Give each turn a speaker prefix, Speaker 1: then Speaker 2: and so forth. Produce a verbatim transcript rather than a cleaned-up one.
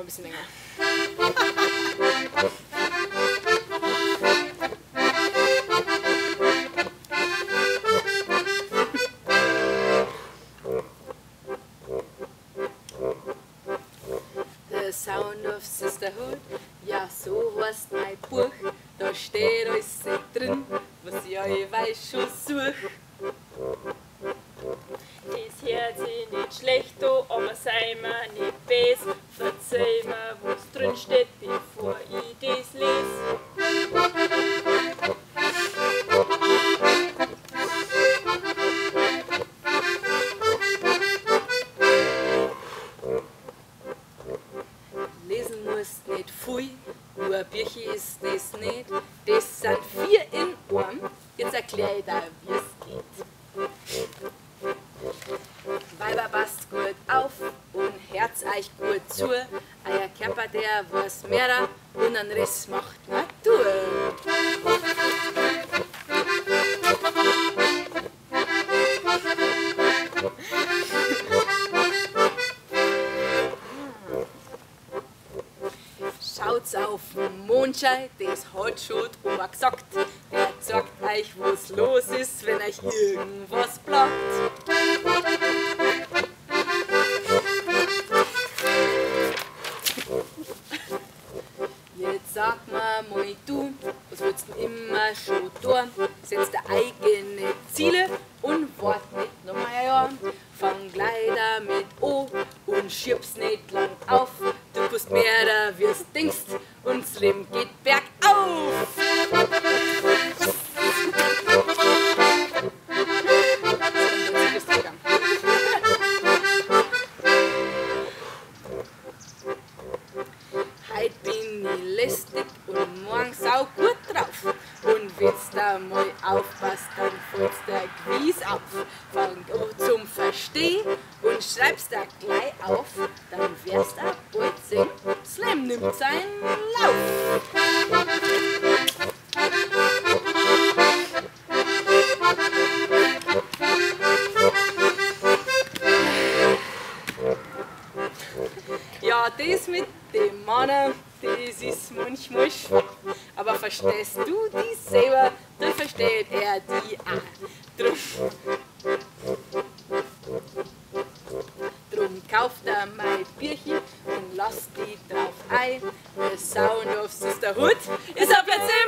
Speaker 1: bisschen länger. The Sound of Sisterhood, ja so heißt mein Buch, da steht alles drin, was ich allweil schon such.
Speaker 2: Das hört sich nicht schlecht an, aber sei mir nicht böse. Verzeih mir, was drin steht, bevor ich das lese.
Speaker 1: Lesen musst nicht viel, nur Bücher ist das nicht. Das sind vier in einem. Jetzt erklär ich dir, wie es geht. Weiber passt gut auf und Herz euch gut zu. Euer Körper, der was mehrer und ein Riss macht Natur. Schaut's auf den Mondschein, das hat schon die Oma gesagt. Der sagt euch, was los ist, wenn euch irgendwas plagt. Jetzt sag mir mal du, was willst du immer schon tun? Setz dir eigene Ziele und wart nicht noch mal ein Jahr. Fang gleich damit an und schieb's nicht lang auf. Du kannst mehr, wie es denkst, und das Leben geht bergauf. Heut bin ich lästig und morgen sau gut drauf. Und wenn's da mal aufpasst, dann fällt's der Quiz auf. Fang an zum Verstehen und schreib's da gleich auf. Dann wirst du bald sehen, das Leben nimmt seinen Lauf. Ja, das mit dem Mann, das ist manchmal schwer. Aber verstehst du die selber, dann versteht er die auch. Drum, drum kauft er mein Bierchen und lasst die drauf ein. The Sound of Sisterhood ist er plötzlich